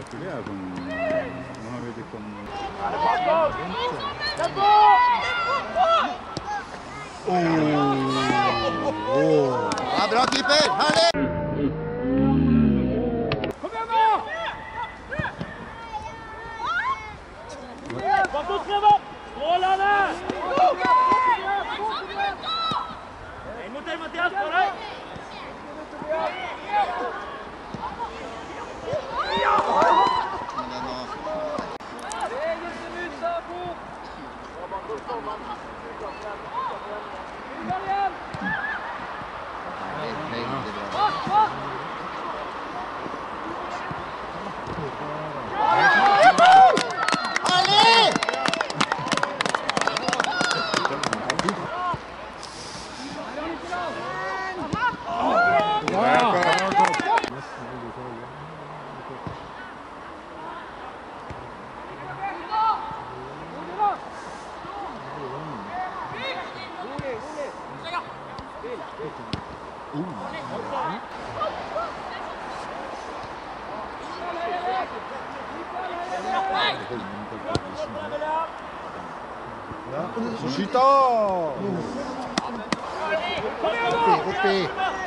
For det sånn nå har vi liksom Ja, bra keeper! Herlig! Kom igjen nå! Strålende! En mot en, Mathias, på deg! Så skyt da! Oppi!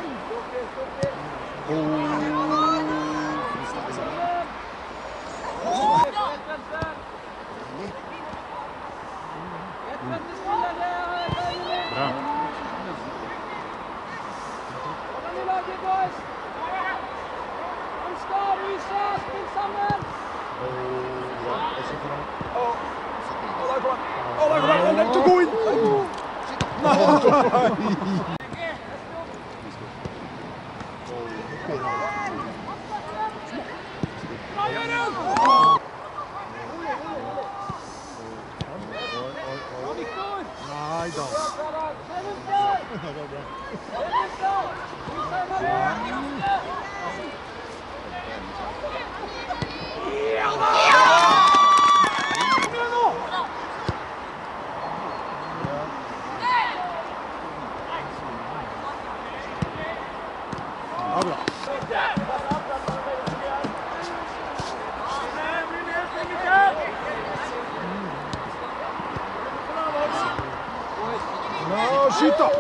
Skyt da!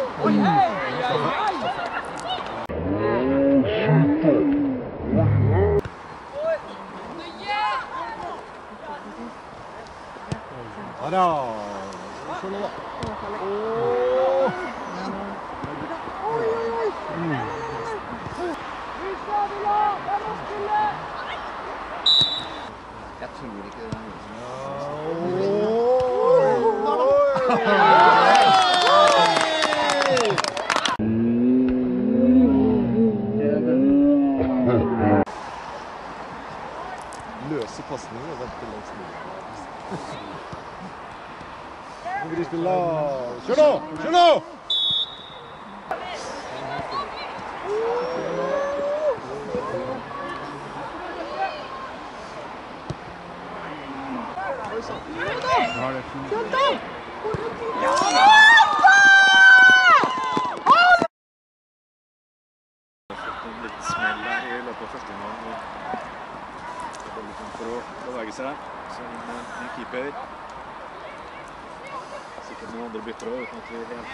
Ja da! Se nå da! Jeg tror ikke det er noe som løse passninger og vente langs mål. Nå vil de spille. Kjør nå! Kjør nå! litt smell der i løpet av første omgang. Det var litt for å bevege seg. Så en ny keeper. Sikkert noen andre bytter også, uten at vi helt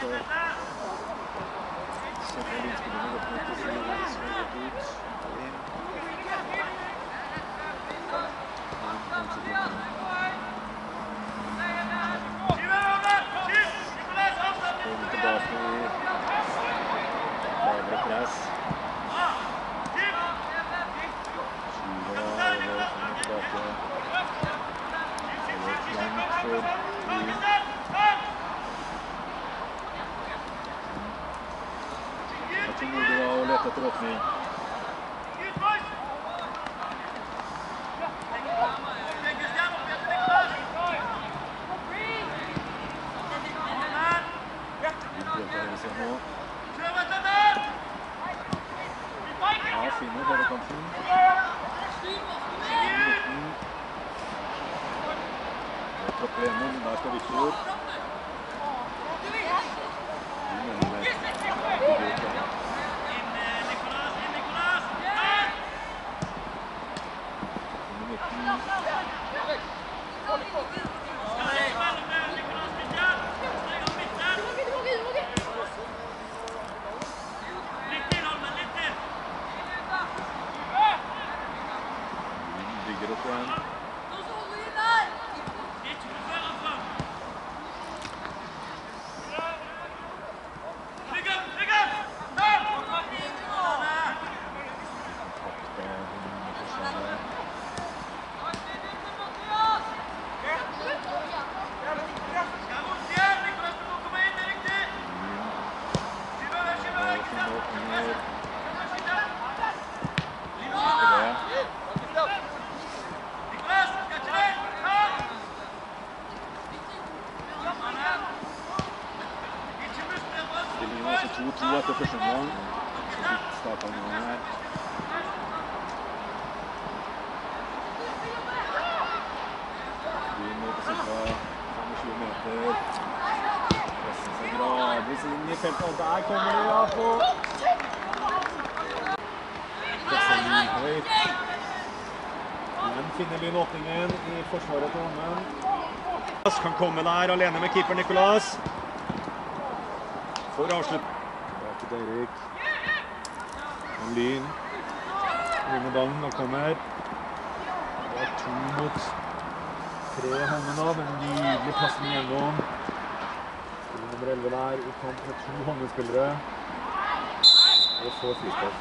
kjenner lydspillerne godt nok til å si hvem som har gått ut. Kommer tilbake i lavere press. Jeg tror det var å lete etter åpning. Ja, finner bare kanten. Tropper gjennom, der skal Victor. startet nå her. Vi må på ca. 25 meter. Presser seg gradvis inn i feltet, og der kommer de ja på. Presser den høyt. Men finner Lyn åpningen i forsvaret til Holmen. Kan komme der alene med keeper Nicolas. For avslutt. Tilbake til Erik. Lyn. Vinner ballen og kommer. Det er 2 mot 3 Holmen av. En nydelig passning gjennom. Spiller nummer 11 der. I kamp med 2 Holmen-spillere. Og så frispark.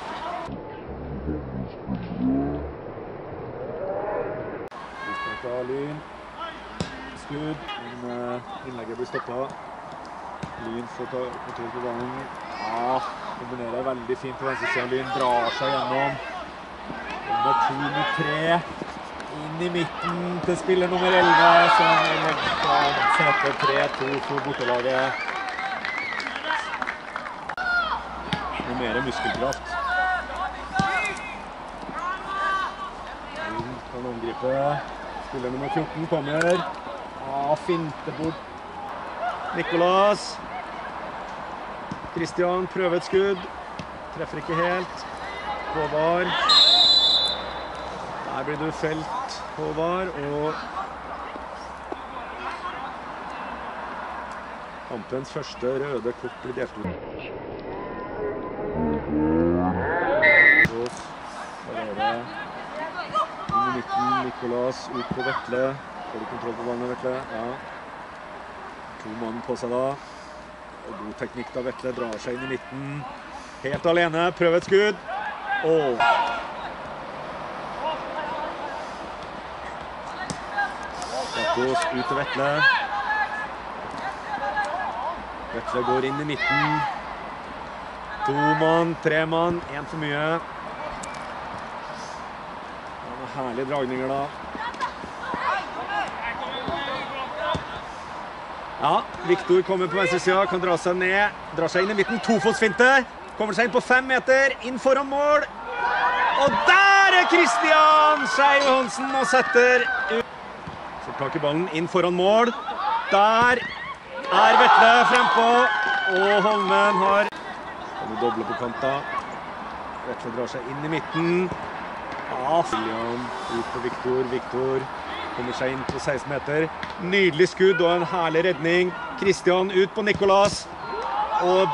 Frispark av Lyn. Skudd, men innlegget blir stoppet. Lyn får ta kontroll på ballen. Ja, kombinerer veldig fint på venstresiden. Lyn drar seg gjennom. Nummer 2 mot 3. Inn i midten til spiller nummer 11, som setter 3-2 for bortelaget. Noe mer muskelkraft. Lyn kan angripe. Spiller nummer 14 kommer. Finte bort. Nicolas. Christian prøver et skudd. Treffer ikke helt. Håvard. Der blir du felt, Håvard. Og kampens første røde kort blir delt ut. Der er det inn i midten. Nicolas ut på Vetle. Får du kontroll på ballen, Vetle? Ja. 2 mann på seg da. Og god teknikk da Vetle drar seg inn i midten. Helt alene, prøver et skudd. Jakos ut til Vetle. Vetle går inn i midten. 2 mann, 3 mann, 1 for mye. Det var herlige dragninger da. Ja, Viktor kommer på venstre siden, kan dra seg ned, drar seg inn i midten, 2-fotsfinte, kommer seg inn på 5 meter, inn foran mål, og der er Christian Skei Johansen og setter ut. Får tak i ballen, inn foran mål, der er Vetle frempå, og Holmen har doble på kanta. Vetle drar seg inn i midten, Filian ut på Viktor, kommer seg inn på 16 meter. Nydelig skudd og en herlig redning. Christian ut på Nicolas. Og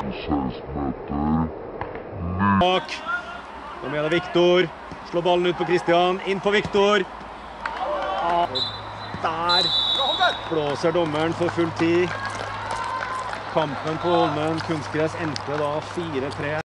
bak. Nå med det Viktor. Slår ballen ut på Christian. Inn på Viktor. Og der blåser dommeren for full tid. Kampen på Holmen kunstgress endte da 4-3.